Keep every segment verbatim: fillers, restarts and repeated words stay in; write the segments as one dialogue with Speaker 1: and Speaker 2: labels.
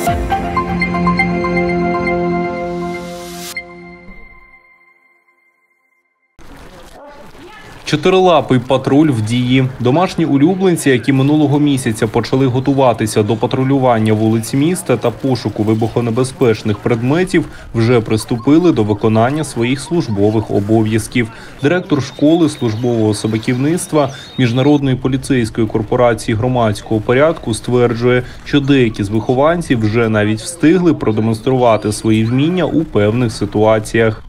Speaker 1: Чотирилапий патруль в дії. Домашні улюбленці, які минулого місяця почали готуватися до патрулювання вулиць міста та пошуку вибухонебезпечних предметів, вже приступили до виконання своїх службових обов'язків. Директор школи службового собаківництва Міжнародної поліцейської корпорації громадського порядку стверджує, що деякі з вихованців вже навіть встигли продемонструвати свої вміння у певних ситуаціях.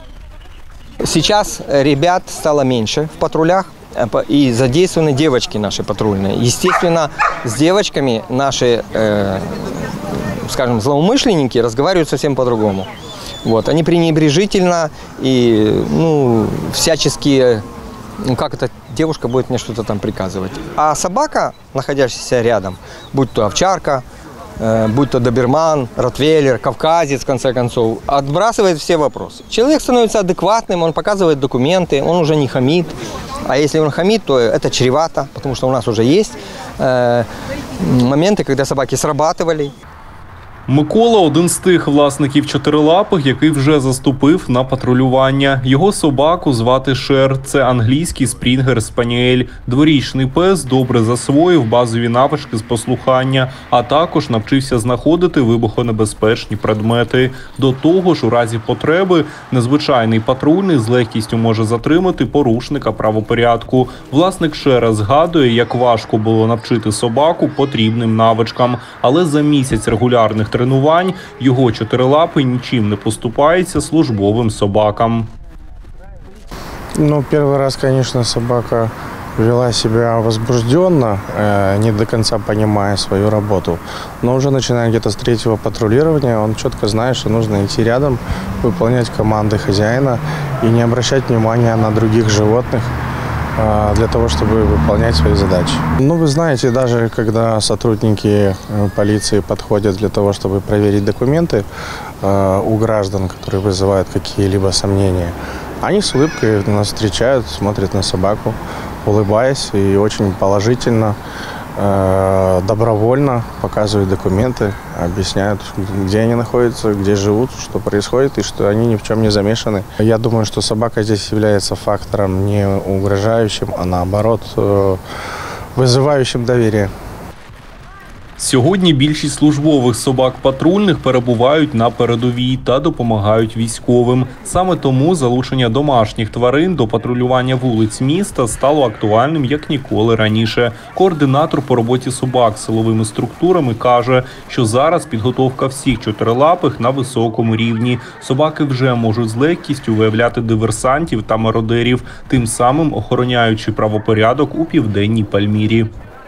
Speaker 2: Сейчас ребят стало меньше в патрулях, и задействованы девочки наши патрульные. Естественно, с девочками наши, э, скажем, злоумышленники разговаривают совсем по-другому. Вот, они пренебрежительно и, ну, всячески, ну, как это, девушка будет мне что-то там приказывать. А собака, находящаяся рядом, будь то овчарка, будь то доберман, ротвейлер, кавказец, в конце концов, отбрасывает все вопросы. Человек становится адекватным, он показывает документы, он уже не хамит. А если он хамит, то это чревато, потому что у нас уже есть э, моменты, когда собаки срабатывали.
Speaker 1: Микола – один з тих власників чотирилапих, який вже заступив на патрулювання. Його собаку звати Шер. Це англійський спрінгер-спаніель. Дворічний пес добре засвоїв базові навички з послухання, а також навчився знаходити вибухонебезпечні предмети. До того ж, у разі потреби, незвичайний патрульний з легкістю може затримати порушника правопорядку. Власник Шера згадує, як важко було навчити собаку потрібним навичкам. Але за місяць регулярних тренувань його чотирилапий нічим не поступається службовим собакам.
Speaker 3: Ну, первый раз, конечно, собака вела себя возбужденно, не до конца понимая свою работу. Но уже начиная где-то с третьего патрулирования, он четко знает, что нужно идти рядом, выполнять команды хозяина и не обращать внимания на других животных для того, чтобы выполнять свои задачи. Ну, вы знаете, даже когда сотрудники полиции подходят для того, чтобы проверить документы у граждан, которые вызывают какие-либо сомнения, они с улыбкой нас встречают, смотрят на собаку, улыбаясь и очень положительно, добровольно показывают документы, объясняют, где они находятся, где живут, что происходит и что они ни в чем не замешаны. Я думаю, что собака здесь является фактором не угрожающим, а наоборот вызывающим доверие.
Speaker 1: Сьогодні більшість службових собак патрульних перебувають на передовій та допомагають військовим. Саме тому залучення домашніх тварин до патрулювання вулиць міста стало актуальним як ніколи раніше. Координатор по роботі собак з силовими структурами каже, що зараз підготовка всіх чотирилапих на високому рівні. Собаки вже можуть з легкістю виявляти диверсантів та мародерів, тим самим охороняючи правопорядок у південній Пальмірі.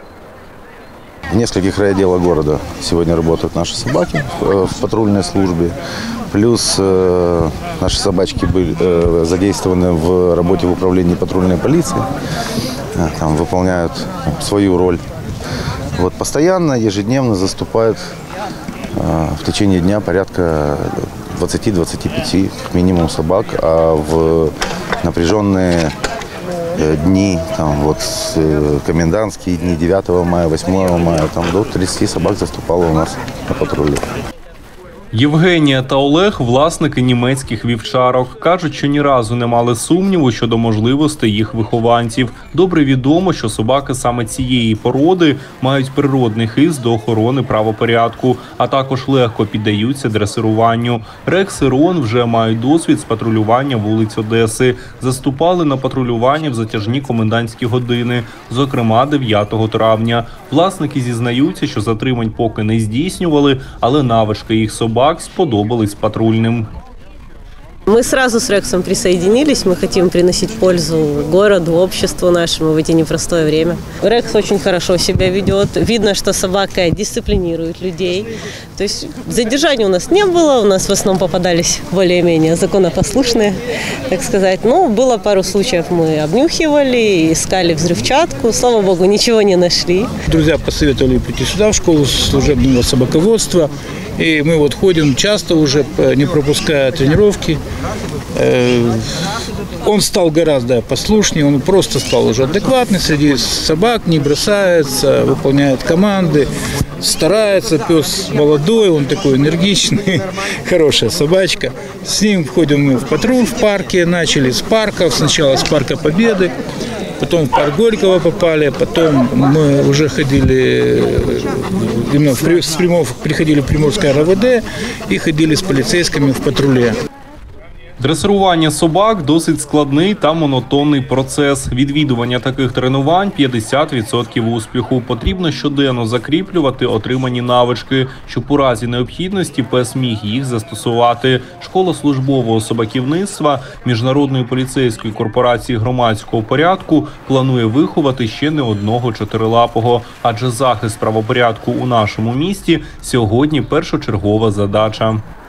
Speaker 4: В нескольких райотделах города сегодня работают наши собаки в патрульной службе. Плюс э, наши собачки были э, задействованы в работе в управлении патрульной полиции. Там выполняют свою роль. Вот, постоянно, ежедневно заступают э, в течение дня порядка двадцати-двадцати пяти минимум собак, а в напряженные дни, там, вот, комендантские дни девятого мая, восьмого мая, там, до тридцати собак заступало у нас на патрулі.
Speaker 1: Євгенія та Олег – власники німецьких вівчарок. Кажуть, що ні разу не мали сумніву щодо можливостей їх вихованців. Добре відомо, що собаки саме цієї породи мають природний хист до охорони правопорядку, а також легко піддаються дресируванню. Рекс і Рон вже мають досвід з патрулювання вулиць Одеси. Заступали на патрулювання в затяжні комендантські години, зокрема дев'ятого травня. Власники зізнаються, що затримань поки не здійснювали, але навички їх собак сподобались патрульным.
Speaker 5: Мы сразу с Рексом присоединились, мы хотим приносить пользу городу, обществу нашему в это непростое время. Рекс очень хорошо себя ведет, видно, что собака дисциплинирует людей. То есть задержаний у нас не было, у нас в основном попадались более-менее законопослушные, так сказать. Ну, было пару случаев, мы обнюхивали, искали взрывчатку, слава богу, ничего не нашли.
Speaker 6: Друзья посоветовали прийти сюда, в школу служебного собаководства. И мы вот ходим часто уже, не пропуская тренировки. Он стал гораздо послушнее, он просто стал уже адекватный среди собак, не бросается, выполняет команды, старается. Пес молодой, он такой энергичный, хорошая собачка. С ним ходим мы в патруль в парке, начали с парка, сначала с парка Победы, потом в парк Горького попали, потом мы уже ходили, именно в Приморск, приходили в Приморское эр вэ дэ и ходили с полицейскими в патруле.
Speaker 1: Дресирування собак – досить складний та монотонний процес. Відвідування таких тренувань – п'ятдесят відсотків успіху. Потрібно щоденно закріплювати отримані навички, щоб у разі необхідності пес міг їх застосувати. Школа службового собаківництва Міжнародної поліцейської корпорації громадського порядку планує виховати ще не одного чотирилапого. Адже захист правопорядку у нашому місті – сьогодні першочергова задача.